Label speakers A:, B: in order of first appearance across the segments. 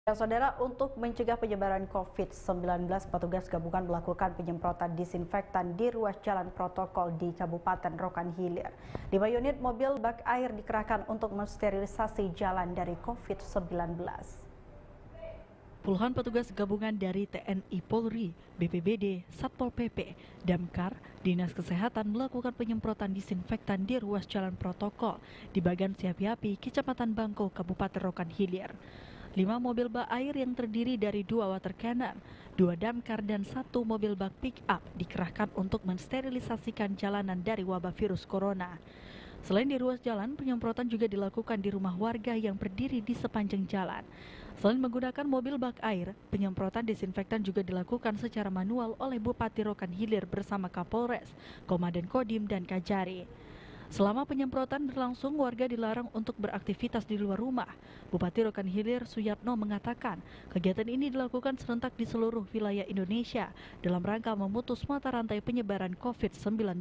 A: Ya, Saudara, untuk mencegah penyebaran COVID-19, petugas gabungan melakukan penyemprotan disinfektan di ruas jalan protokol di Kabupaten Rokan Hilir. 5 unit mobil bak air dikerahkan untuk mensterilisasi jalan dari COVID-19.
B: Puluhan petugas gabungan dari TNI Polri, BPBD, Satpol PP, Damkar, Dinas Kesehatan melakukan penyemprotan disinfektan di ruas jalan protokol di Bagan Siapi-Api, Kecamatan Bangko, Kabupaten Rokan Hilir. 5 mobil bak air yang terdiri dari 2 water cannon, 2 damkar, dan 1 mobil bak pick-up dikerahkan untuk mensterilisasikan jalanan dari wabah virus corona. Selain di ruas jalan, penyemprotan juga dilakukan di rumah warga yang berdiri di sepanjang jalan. Selain menggunakan mobil bak air, penyemprotan disinfektan juga dilakukan secara manual oleh Bupati Rokan Hilir bersama Kapolres, Komandan Kodim, dan Kajari. Selama penyemprotan berlangsung, warga dilarang untuk beraktivitas di luar rumah. Bupati Rokan Hilir Suyatno mengatakan, kegiatan ini dilakukan serentak di seluruh wilayah Indonesia dalam rangka memutus mata rantai penyebaran COVID-19.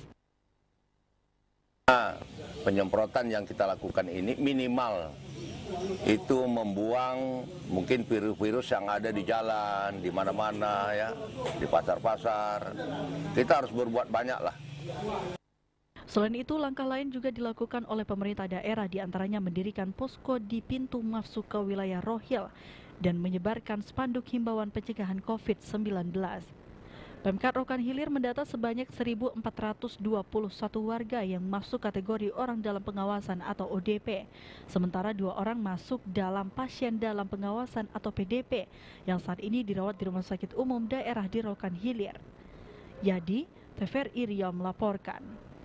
C: Penyemprotan yang kita lakukan ini minimal itu membuang mungkin virus-virus yang ada di jalan, di mana-mana ya, di pasar-pasar. Kita harus berbuat banyak lah.
B: Selain itu, langkah lain juga dilakukan oleh pemerintah daerah, diantaranya mendirikan posko di pintu masuk ke wilayah Rohil dan menyebarkan spanduk himbauan pencegahan COVID-19. Pemkab Rokan Hilir mendata sebanyak 1.421 warga yang masuk kategori orang dalam pengawasan atau ODP, sementara 2 orang masuk dalam pasien dalam pengawasan atau PDP yang saat ini dirawat di Rumah Sakit Umum Daerah di Rokan Hilir. Yadi, TVRI Riau melaporkan.